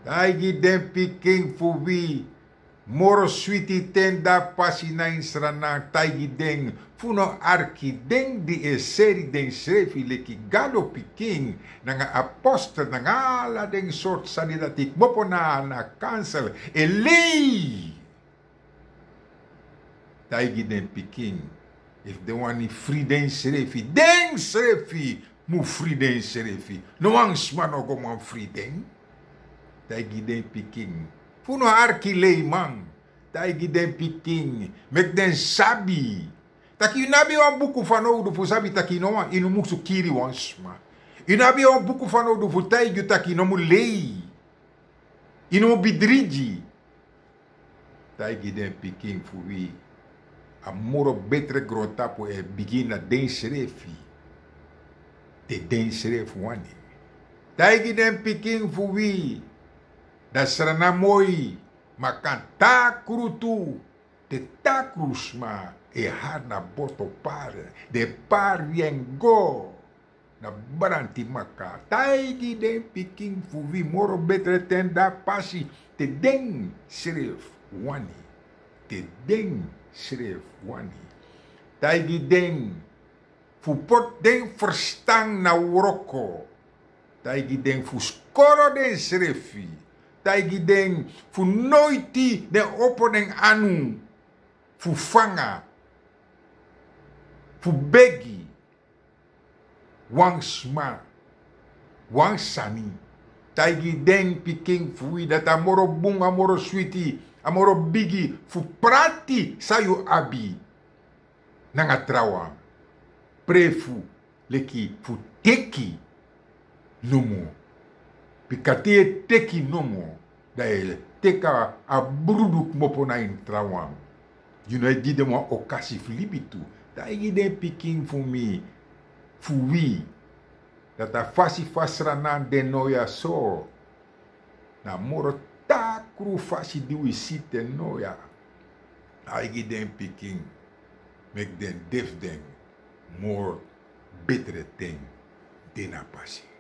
Taigi den piking fu wi. Moro sweetie tenda pasi na insrana taigi den. Funo arki den di seri den srefi leki galo piking. Nanga apostel nanga ala den soort sanidatik. Mopo na cancel. Elei. Taigi den piking. If de wani free den srefi. Mu free den srefi. No angsman ogo man free den. Taigi den piking. Funo arki leiman. Taigi den piking. Mek den sabi. Taki nabi wan buku fano udu fu sabi taki no wan. Inu muksu kiri wansma. Inabi wan buku fano udu fu taigi taki no mu lei. Inu mu bidriji. Taigi den piking fu wi. Amoro betre grotapo e begina den srefi. Te den srefi wani. Taigi den piking fu wi. Da serana moi. Makan takrutu. Te takrusma. E har na boto par. De par yengo. Na branti maka. Taigi den piking fu wi. Moro betre ten da pasi. Te den sref wani. Te den sref wani. Taigi den. Fu pot den verstang na uroko. Taigi den fu skoro den srefi. Taigi den fu noiti den opening anu. Fu fanga. Fu begi. Wangsma. Wangsani. Taigi den piking fu dat amoro bung amoro sweetie. Amoro bigi fu prati sayu abi. Nanga trawa. Prefu leki fu teki nomo. Pikati teki nomo. Dae teka a bruduk mopo na in trawa. You know, di de mo okasi filibitu. Daigi den piking fu mi. Fu wi. Dat a fasi fasrana den noya so. Na moro takru fasi diwi site noya. Daigi den piking. Make den def den. More betere thing than a passie.